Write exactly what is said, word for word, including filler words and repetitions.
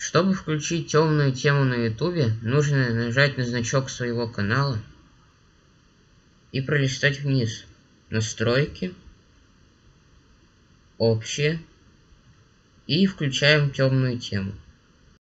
Чтобы включить темную тему на ютубе, нужно нажать на значок своего канала и пролистать вниз. Настройки, общие, и включаем темную тему.